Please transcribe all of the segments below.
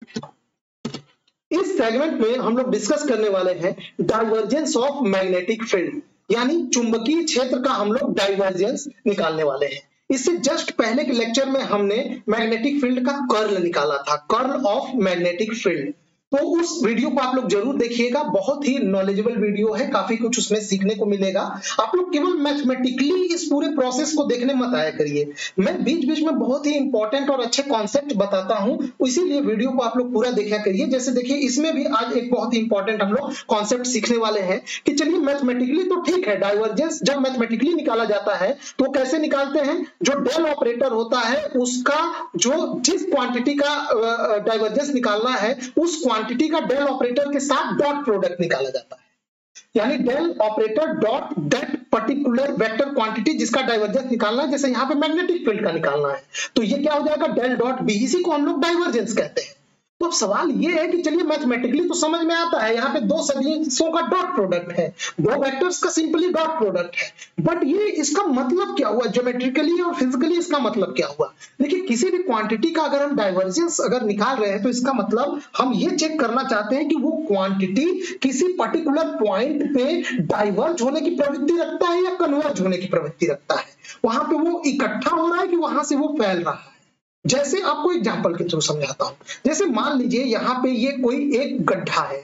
इस सेगमेंट में हम लोग डिस्कस करने वाले हैं डाइवर्जेंस ऑफ मैग्नेटिक फील्ड, यानी चुंबकीय क्षेत्र का हम लोग डाइवर्जेंस निकालने वाले हैं। इससे जस्ट पहले के लेक्चर में हमने मैग्नेटिक फील्ड का कर्ल निकाला था, कर्ल ऑफ मैग्नेटिक फील्ड। तो उस वीडियो को आप लोग जरूर देखिएगा, बहुत ही नॉलेजेबल वीडियो है, काफी कुछ उसमें सीखने को मिलेगा। आप लोग केवल मैथमेटिकली इस पूरे प्रोसेस को देखने मत आया करिए, मैं बीच बीच में बहुत ही इंपॉर्टेंट और अच्छे कॉन्सेप्ट बताता हूं, इसीलिए वीडियो को आप लोग पूरा देखा करिए। जैसे देखिए इसमें भी आज एक बहुत ही इंपॉर्टेंट हम लोग कॉन्सेप्ट सीखने वाले हैं कि चलिए मैथमेटिकली तो ठीक है, डाइवर्जेंस जब मैथमेटिकली निकाला जाता है तो कैसे निकालते हैं, जो डेल ऑपरेटर होता है उसका जो जिस क्वांटिटी का डाइवर्जेंस निकालना है उस क्वांटिटी का डेल ऑपरेटर के साथ डॉट प्रोडक्ट निकाला जाता है, यानी del operator dot that particular vector quantity जिसका डाइवर्जेंस निकालना है। जैसे यहाँ पे मैग्नेटिक फील्ड का निकालना है तो ये क्या हो जाएगा, डेल डॉट बी, इसी को हम लोग डाइवर्जेंस कहते हैं। तो अब सवाल ये है कि चलिए मैथमेटिकली तो समझ में आता है, यहाँ पे दो सदिशों का डॉट प्रोडक्ट है, दो वेक्टर्स का सिंपली डॉट प्रोडक्ट है, बट ये इसका मतलब क्या हुआ, ज्योमेट्रिकली और फिजिकली इसका मतलब क्या हुआ। देखिए किसी भी क्वांटिटी का अगर हम डाइवर्जेंस अगर निकाल रहे हैं तो इसका मतलब हम ये चेक करना चाहते हैं कि वो क्वांटिटी किसी पर्टिकुलर पॉइंट पे डाइवर्ज होने की प्रवृत्ति रखता है या कन्वर्ज होने की प्रवृत्ति रखता है, वहां पे वो इकट्ठा हो रहा है कि वहां से वो फैल रहा है। जैसे आपको एग्जांपल के थ्रू समझाता हूं, जैसे मान लीजिए यहाँ पे ये कोई एक गड्ढा है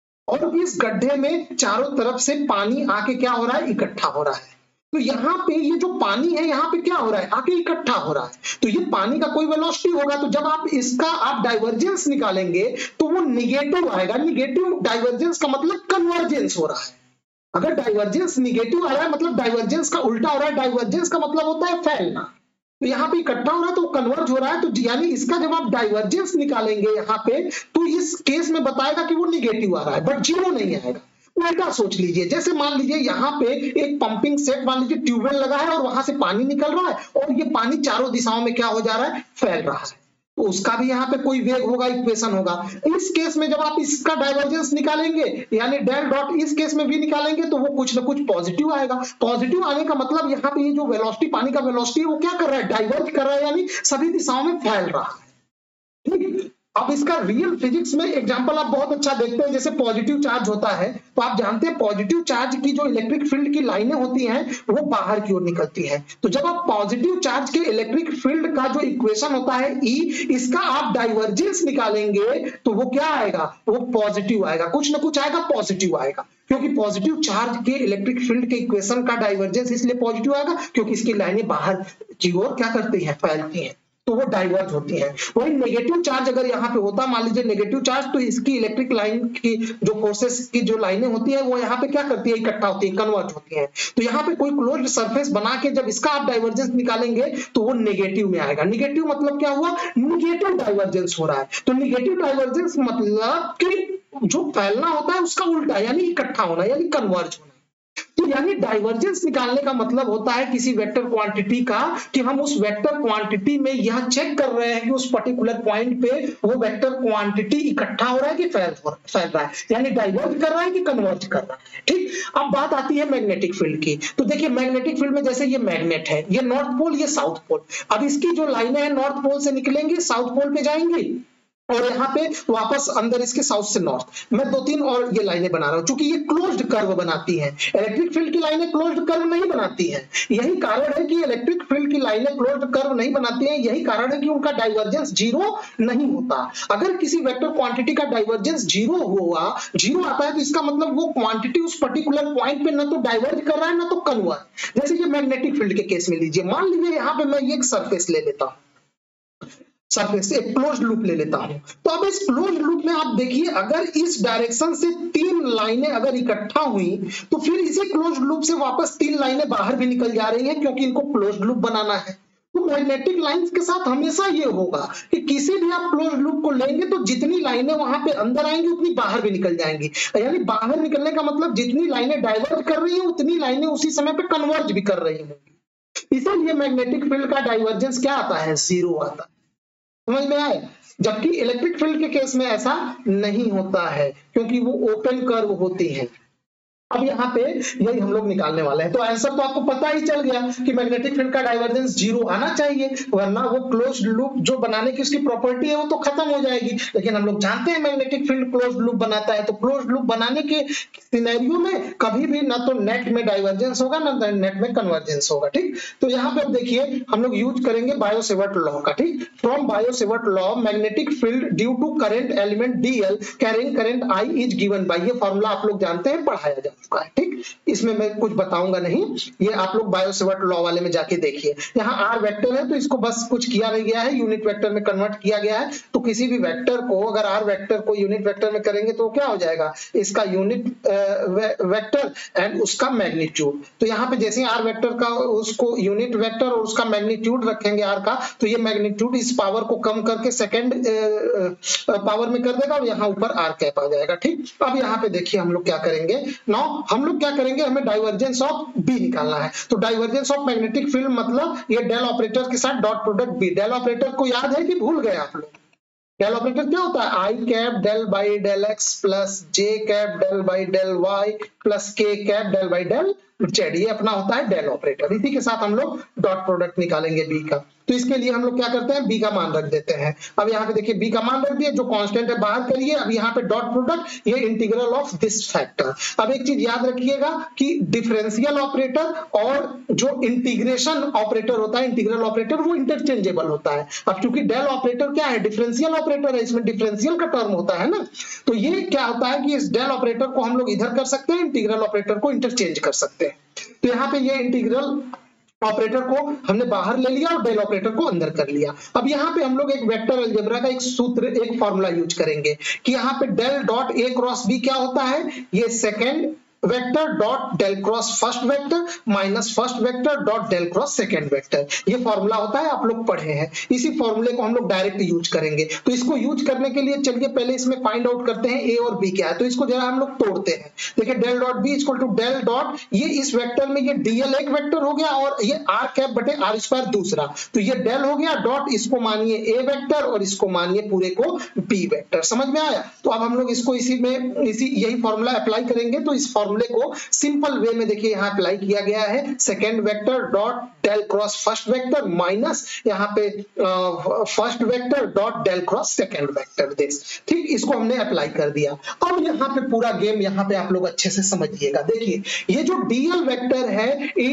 और इस गड्ढे में चारों तरफ से पानी आके क्या हो रहा है, इकट्ठा हो रहा है। तो यहाँ पे ये जो पानी है यहाँ पे क्या हो रहा है, आके इकट्ठा हो रहा है, तो ये पानी का कोई वेलोसिटी होगा, तो जब आप इसका आप डाइवर्जेंस निकालेंगे तो वो निगेटिव आएगा। निगेटिव डाइवर्जेंस का मतलब कन्वर्जेंस हो रहा है। अगर डाइवर्जेंस निगेटिव आ रहा है मतलब डाइवर्जेंस का उल्टा हो रहा है, डाइवर्जेंस का मतलब होता है फैलना। तो यहाँ पे इकट्ठा हो रहा है तो कन्वर्ज हो रहा है, तो यानी इसका जब आप डाइवर्जेंस निकालेंगे यहाँ पे तो इस केस में बताएगा कि वो निगेटिव आ रहा है बट जीरो नहीं आएगा। उल्टा सोच लीजिए, जैसे मान लीजिए यहाँ पे एक पंपिंग सेट, मान लीजिए ट्यूबवेल लगा है और वहां से पानी निकल रहा है और ये पानी चारों दिशाओं में क्या हो जा रहा है, फैल रहा है, तो उसका भी यहाँ पे कोई वेग होगा, इक्वेशन होगा। इस केस में जब आप इसका डाइवर्जेंस निकालेंगे यानी डेल डॉट इस केस में भी निकालेंगे तो वो कुछ ना कुछ पॉजिटिव आएगा। पॉजिटिव आने का मतलब यहाँ पे ये जो वेलोसिटी, पानी का वेलोसिटी है वो क्या कर रहा है, डाइवर्ज कर रहा है, यानी सभी दिशाओं में फैल रहा है। ठीक, अब इसका रियल फिजिक्स में एग्जांपल आप बहुत अच्छा देखते हैं, जैसे पॉजिटिव चार्ज होता है तो आप जानते हैं पॉजिटिव चार्ज की जो इलेक्ट्रिक फील्ड की लाइनें होती हैं वो बाहर की ओर निकलती है। तो जब आप पॉजिटिव चार्ज के इलेक्ट्रिक फील्ड का जो इक्वेशन होता है E, इसका आप डाइवर्जेंस निकालेंगे तो वो क्या आएगा, वो पॉजिटिव आएगा, कुछ ना कुछ आएगा, पॉजिटिव आएगा, क्योंकि पॉजिटिव चार्ज के इलेक्ट्रिक फील्ड के इक्वेशन का डाइवर्जेंस इसलिए पॉजिटिव आएगा क्योंकि इसकी लाइनें बाहर की ओर क्या करती हैं, फैलती हैं, तो वो डाइवर्ज होती है। वही नेगेटिव चार्ज अगर यहाँ पे होता, मान लीजिए नेगेटिव चार्ज, तो इसकी इलेक्ट्रिक लाइन की जो फोर्सेस की जो लाइनें होती है वो यहाँ पे क्या करती है, इकट्ठा होती है, कन्वर्ज होती है। तो यहाँ पे कोई क्लोज्ड सरफेस बना के जब इसका आप डाइवर्जेंस निकालेंगे तो वो नेगेटिव में आएगा। नेगेटिव मतलब क्या हुआ, निगेटिव डाइवर्जेंस हो रहा है। तो निगेटिव डाइवर्जेंस मतलब कि जो फैलना होता है उसका उल्टा, यानी इकट्ठा होना, यानी कन्वर्ज होना। तो यानी डाइवर्जेंस निकालने का मतलब होता है किसी वेक्टर क्वांटिटी का कि हम उस वेक्टर क्वांटिटी में यह चेक कर रहे हैं कि उस पर्टिकुलर पॉइंट पे वो वेक्टर क्वांटिटी इकट्ठा हो रहा है कि फैल रहा है, यानी डाइवर्ज कर रहा है कि कन्वर्ज कर रहा है। ठीक, अब बात आती है मैग्नेटिक फील्ड की। तो देखिए मैग्नेटिक फील्ड में जैसे ये मैग्नेट है, ये नॉर्थ पोल, ये साउथ पोल, अब इसकी जो लाइनें हैं नॉर्थ पोल से निकलेंगी, साउथ पोल पे जाएंगी और यहाँ पे वापस अंदर इसके साउथ से नॉर्थ। मैं दो तीन और ये लाइनें बना रहा हूं क्योंकि ये क्लोज्ड कर्व बनाती हैं। इलेक्ट्रिक फील्ड की लाइनें क्लोज्ड कर्व नहीं बनाती हैं, यही कारण है कि इलेक्ट्रिक फील्ड की लाइनें क्लोज्ड कर्व नहीं बनाती हैं, यही कारण है कि उनका डाइवर्जेंस जीरो नहीं होता। अगर किसी वेक्टर क्वांटिटी का डाइवर्जेंस जीरो आता है तो इसका मतलब वो क्वांटिटी उस पर्टिकुलर पॉइंट पे न तो डाइवर्ज कर रहा है न तो कन्वर्ज। जैसे ये मैग्नेटिक फील्ड के केस में लीजिए, मान लीजिए यहाँ पे मैं एक सरफेस ले लेता हूं, सरफेस से एक क्लोज्ड लूप ले लेता हूं। तो अब इस क्लोज्ड लूप में आप देखिए अगर इस डायरेक्शन से तीन लाइनें अगर इकट्ठा हुई तो फिर इसी क्लोज्ड लूप से वापस तीन लाइनें बाहर भी निकल जा रही हैं क्योंकि इनको क्लोज्ड लूप बनाना है। तो मैग्नेटिक लाइंस के साथ हमेशा ये होगा कि किसी भी आप क्लोज्ड लूप को लेंगे तो जितनी लाइनें वहां पे अंदर आएंगी उतनी बाहर भी निकल जाएंगी, यानी बाहर निकलने का मतलब जितनी लाइनें डाइवर्ज कर रही हैं उतनी लाइनें उसी समय पे कन्वर्ज भी कर रही होंगी। इसीलिए मैग्नेटिक फील्ड का डाइवर्जेंस क्या आता है, जीरो आता है। समझ में आए? जबकि इलेक्ट्रिक फील्ड के केस में ऐसा नहीं होता है क्योंकि वो ओपन कर्व होती है। अब यहाँ पे यही हम लोग निकालने वाले हैं। तो आंसर तो आपको पता ही चल गया कि मैग्नेटिक फील्ड का डाइवर्जेंस जीरो आना चाहिए, वरना वो क्लोज्ड लूप जो बनाने की उसकी प्रॉपर्टी है वो तो खत्म हो जाएगी। लेकिन हम लोग जानते हैं मैग्नेटिक फील्ड क्लोज्ड लूप बनाता है, तो क्लोज्ड लूप बनाने के सिनेरियो में कभी भी ना तो नेट में डाइवर्जेंस होगा ना नेट में कन्वर्जेंस होगा। ठीक, तो यहाँ पे अब देखिए हम लोग यूज करेंगे बायो-सेवर्ट लॉ का। ठीक, from Biot Savart law magnetic field due to current element DL carrying current I is given by, ये फॉर्मूला आप लोग जानते हैं, पढ़ाया जा चुका है। ठीक, इसमें मैं कुछ बताऊंगा नहीं, ये आप लोग बायो-सेवर्ट लॉ वाले में जाके देखिए। यहाँ आर वेक्टर है तो इसको बस कुछ किया नहीं गया है, यूनिट वेक्टर में कन्वर्ट किया गया है। तो किसी भी वेक्टर को अगर आर वेक्टर को यूनिट वेक्टर में करेंगे तो क्या हो जाएगा, इसका यूनिट वेक्टर एंड उसका मैग्नीट्यूड। तो यहाँ पे जैसे आर वेक्टर का उसको यूनिट वेक्टर और उसका मैग्नीट्यूड रखेंगे आर का, तो ये मैग्नीट्यूड इस पावर को कम करके सेकंड पावर में कर देगा और यहाँ ऊपर आर कैप आ जाएगा। ठीक, अब यहाँ पे देखिए हम लोग क्या करेंगे, नाउ हम लोग क्या करेंगे, हमें डाइवर्जेंस ऑफ बी निकालना है। तो डाइवर्जेंस ऑफ मैग्नेटिक फील्ड मतलब ये डेल ऑपरेटर के साथ dot product B. Del operator को याद है कि भूल गए आप लोग? डेल ऑपरेटर क्या होता है, I cap del by del X plus J cap del by del Y plus K cap del by del Z, ये अपना होता है डेल ऑपरेटर। इसी के साथ हम लोग डॉट प्रोडक्ट निकालेंगे बी का। तो इसके लिए हम लोग क्या करते हैं, बी का मान रख देते हैं। अब यहाँ पे देखिए बी का मान रख दिया, जो कांस्टेंट है बाहर करिए। अब यहाँ पे डॉट प्रोडक्ट, ये इंटीग्रल ऑफ दिस फैक्टर। अब एक चीज याद रखिएगा कि डिफरेंशियल ऑपरेटर और जो इंटीग्रेशन ऑपरेटर होता है, इंटीग्रल ऑपरेटर, वो इंटरचेंजेबल होता है। अब चूंकि डेल ऑपरेटर क्या है, डिफरेंशियल ऑपरेटर है, इसमें डिफरेंशियल का टर्म होता है ना, तो ये क्या होता है कि इस डेल ऑपरेटर को हम लोग इधर कर सकते हैं, इंटीग्रल ऑपरेटर को इंटरचेंज कर सकते हैं। तो यहाँ पे ये इंटीग्रल ऑपरेटर को हमने बाहर ले लिया और डेल ऑपरेटर को अंदर कर लिया। अब यहाँ पे हम लोग एक वेक्टर अलजेब्रा का एक सूत्र, एक फॉर्मूला यूज करेंगे कि यहाँ पे del dot A cross B क्या होता है, ये second vector dot del cross first vector minus first vector dot del cross second vector, ये फॉर्मूला होता है, आप लोग पढ़े हैं। इसी फॉर्मूले को हम लोग डायरेक्ट यूज करेंगे। तो इसको यूज करने के लिए चलिए पहले इसमें फाइंड आउट करते हैं ए और बी क्या है। तो इसको जरा हम लोग तोड़ते हैं। देखिए del dot B equal to del dot, ये इस वेक्टर में ये डीएल एक वेक्टर हो गया और ये आर कैप बटे आर स्क्वायर दूसरा, तो ये डेल हो गया डॉट, इसको मानिए ए वेक्टर और इसको मानिए पूरे को बी वेक्टर। समझ में आया? तो अब हम लोग इसको इसी यही फॉर्मूला अप्लाई करेंगे। तो इस फॉर्मूले को सिंपल वे में देखिए यहाँ अप्लाई किया गया है, second vector dot del cross first vector minus यहाँ पे first vector dot del cross second vector this. ठीक, इसको हमने अप्लाई कर दिया। अब यहाँ पे पूरा गेम यहाँ पे आप लोग अच्छे से समझिएगा। देखिए ये जो डीएल वेक्टर है,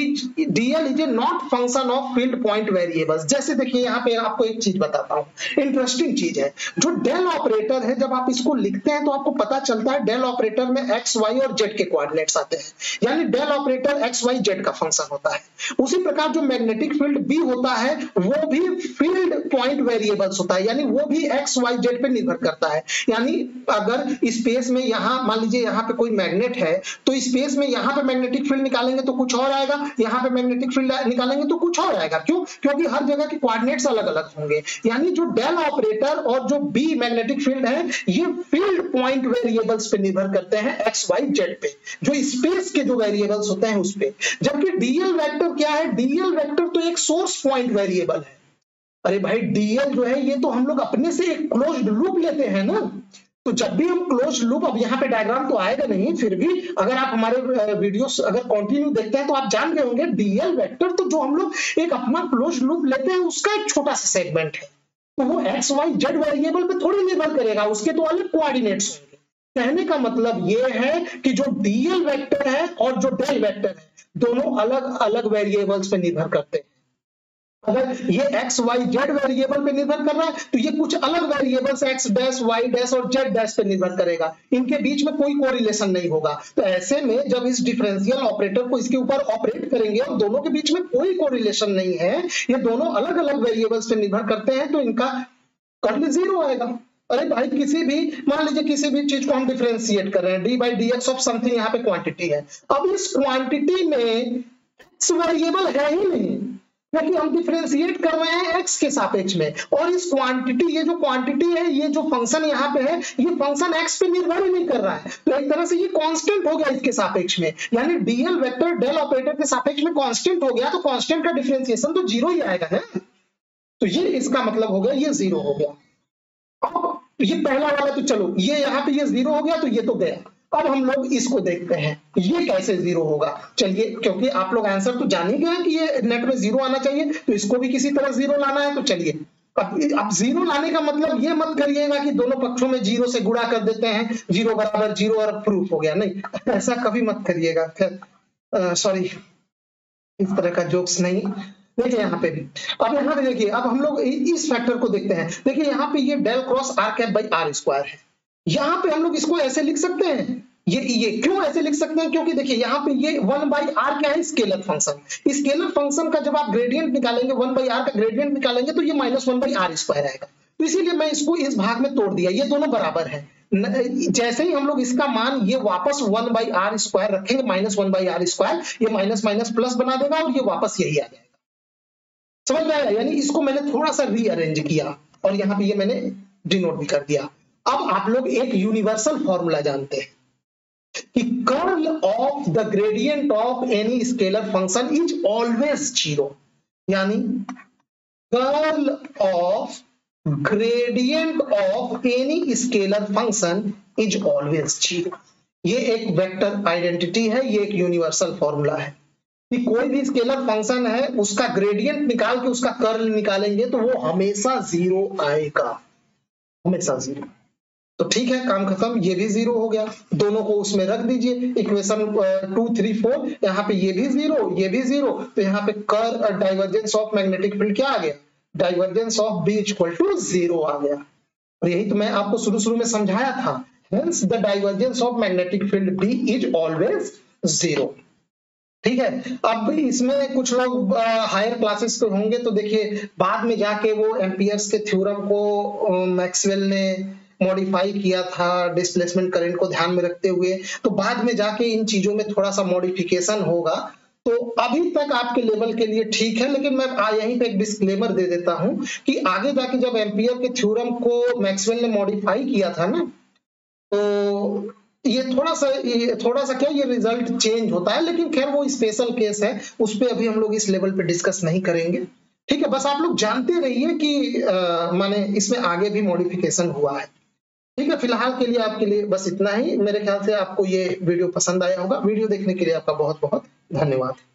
DL is a not function of field point variables. जैसे देखिए यहाँ पे आपको एक चीज बताता हूँ, इंटरेस्टिंग चीज है। जो डेल ऑपरेटर है, जब आप इसको लिखते हैं तो आपको पता चलता है डेल ऑपरेटर में एक्स वाई और जेड के कोऑर्डिनेट्स आते हैं, यानी del operator X Y Z का फंक्शन होता है। उसी प्रकार जो मैग्नेटिक फील्ड बी होता है वो भी फील्ड पॉइंट वेरिएबल्स होता है, यानी वो भी एक्स वाई जेड पे निर्भर करता है। यानी अगर स्पेस में यहाँ मान लीजिए यहाँ पे कोई मैग्नेट है, तो स्पेस में यहाँ पे मैग्नेटिक फील्ड निकालेंगे तो कुछ और आएगा, यहाँ पे मैग्नेटिक फील्ड निकालेंगे तो कुछ और आएगा। क्यों? क्योंकि हर जगह के कोऑर्डिनेट्स अलग अलग होंगे। यानी जो डेल ऑपरेटर और जो बी मैग्नेटिक फील्ड है, ये फील्ड पॉइंट वेरिएबल्स पे निर्भर करते हैं, एक्स वाई जेड पे, जो स्पेस के जो वेरिएबल्स होते हैं उस पे। जबकि डीएल वेक्टर क्या है, डीएल वेक्टर तो एक सोर्स पॉइंट वेरिएबल है। अरे भाई डीएल जो है ये तो हम लोग अपने से एक क्लोज्ड लूप लेते हैं ना, तो जब भी हम क्लोज लूप, अब यहाँ पे डायग्राम तो आएगा नहीं, फिर भी अगर आप हमारे वीडियोस अगर कंटिन्यू देखते हैं तो आप जान गए होंगे डीएल वेक्टर तो जो हम लोग एक अपना क्लोज लूप लेते हैं उसका एक छोटा सा सेगमेंट है, तो वो एक्स वाई जेड वेरिएबल पे थोड़ी निर्भर करेगा, उसके तो अलग कोऑर्डिनेट्स होंगे। कहने का मतलब ये है कि जो डीएल वेक्टर है और जो डेल वेक्टर है दोनों अलग अलग वेरिएबल्स पे निर्भर करते हैं। अगर ये एक्स वाई जेड वेरिएबल पे निर्भर कर रहा है तो ये कुछ अलग variables X dash Y dash और जेड डैश पे निर्भर करेगा, इनके बीच में कोई कोरिलेशन नहीं होगा। तो ऐसे में जब इस डिफरेंशियल ऑपरेटर को इसके ऊपर ऑपरेट करेंगे और दोनों के बीच में कोई कोरिलेशन नहीं है, ये दोनों अलग अलग वेरिएबल्स पे निर्भर करते हैं, तो इनका कर्ल जीरो आएगा। अरे भाई किसी भी मान लीजिए किसी भी चीज को हम डिफरेंशिएट कर रहे हैं, D by D X of something, यहाँ पे क्वांटिटी है। अब इस क्वांटिटी में एक्स वेरिएबल है ही नहीं, क्योंकि हम डिफरेंशिएट कर रहे हैं एक्स के सापेक्ष में, और इस क्वांटिटी, ये जो क्वांटिटी है, ये जो फंक्शन यहाँ पे है, ये फंक्शन एक्स पे निर्भर ही नहीं कर रहा है, तो एक तरह से ये कांस्टेंट हो गया इसके सापेक्ष में, यानी डीएल वेक्टर डेल ऑपरेटर के सापेक्ष में कांस्टेंट हो गया, तो कांस्टेंट का डिफरेंशिएशन तो जीरो ही आएगा है। तो ये इसका मतलब हो गया, ये जीरो हो गया। अब ये पहला वाला तो चलो, ये यहाँ पे ये जीरो हो गया तो ये तो गया। अब हम लोग इसको देखते हैं ये कैसे जीरो होगा। चलिए, क्योंकि आप लोग आंसर तो जान ही गए कि ये नेट में जीरो आना चाहिए, तो इसको भी किसी तरह जीरो लाना है। तो चलिए, अब जीरो लाने का मतलब ये मत करिएगा कि दोनों पक्षों में जीरो से गुणा कर देते हैं, जीरो बराबर जीरो और प्रूफ हो गया, नहीं, ऐसा कभी मत करिएगा। सॉरी, इस तरह का जोक्स नहीं। देखिए यहाँ पे भी, अब यहाँ पे देखिए, अब हम लोग इस फैक्टर को देखते हैं। देखिए यहाँ पे ये del cross R cap by R square है। यहाँ पे हम लोग इसको ऐसे लिख सकते हैं, ये क्यों ऐसे लिख सकते हैं, क्योंकि देखिए यहाँ पे ये 1 बाई आर क्या है, स्केलर फंक्शन। स्केलर फंक्शन का जब आप ग्रेडियंट निकालेंगे, 1 बाई आर का ग्रेडियंट निकालेंगे, तो ये -1 बाई आर स्क्वायर आएगा। तो इसीलिए मैं इसको इस भाग में तोड़ दिया, ये दोनों बराबर है। जैसे ही हम लोग इसका मान ये वापस 1 बाई आर स्क्वायर रखेंगे, -1 बाई आर स्क्वायर, ये माइनस माइनस प्लस बना देगा और ये वापस यही आ जाएगा। समझ में आया? यानी इसको मैंने थोड़ा सा रीअरेंज किया और यहाँ पे ये मैंने डिनोट भी कर दिया। अब आप लोग एक यूनिवर्सल फॉर्मूला जानते हैं कि curl of the gradient of any scalar function is always zero, यानी curl of gradient of any scalar function is always zero. ये एक वेक्टर आइडेंटिटी है, ये एक यूनिवर्सल फॉर्मूला है कि कोई भी स्केलर फंक्शन है, उसका ग्रेडियंट निकाल के उसका कर्ल निकालेंगे तो वो हमेशा जीरो आएगा, हमेशा जीरो। तो ठीक है, काम खत्म, ये भी जीरो हो गया। दोनों को उसमें रख दीजिए, इक्वेशन 2, 3, 4, यहाँ पे ये भी जीरो, ये भी जीरो, तो यहाँ पे curl divergence of magnetic field क्या आ गया, divergence of B equal to zero आ गया। और यही तो मैं आपको शुरू में समझाया था, hence the divergence of magnetic field B is always zero. ठीक है, अब इसमें कुछ लोग हायर क्लासेस के होंगे तो देखिए, बाद में जाके वो एम्पियर्स के थ्योरम को मैक्सवेल ने मॉडिफाई किया था डिस्प्लेसमेंट करंट को ध्यान में रखते हुए, तो बाद में जाके इन चीजों में थोड़ा सा मॉडिफिकेशन होगा। तो अभी तक आपके लेवल के लिए ठीक है, लेकिन मैं यहीं पे एक डिस्क्लेमर दे देता हूं कि आगे जाके जब एम्पियर के थ्योरम को मैक्सवेल ने मॉडिफाई किया था ना, तो ये थोड़ा सा क्या ये रिजल्ट चेंज होता है, लेकिन खैर वो स्पेशल केस है, उस पे अभी हम लोग इस लेवल पे डिस्कस नहीं करेंगे। ठीक है, बस आप लोग जानते रहिए कि माने इसमें आगे भी मॉडिफिकेशन हुआ है। ठीक है, फिलहाल के लिए आपके लिए बस इतना ही। मेरे ख्याल से आपको ये वीडियो पसंद आया होगा। वीडियो देखने के लिए आपका बहुत बहुत धन्यवाद।